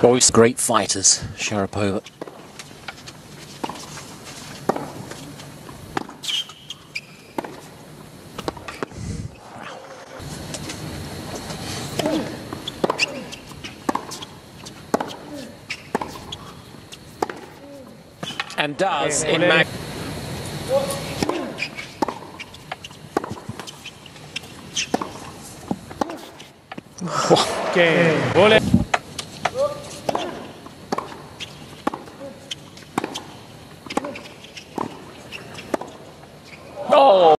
Both great fighters, Sharapova. And does in mag. Game.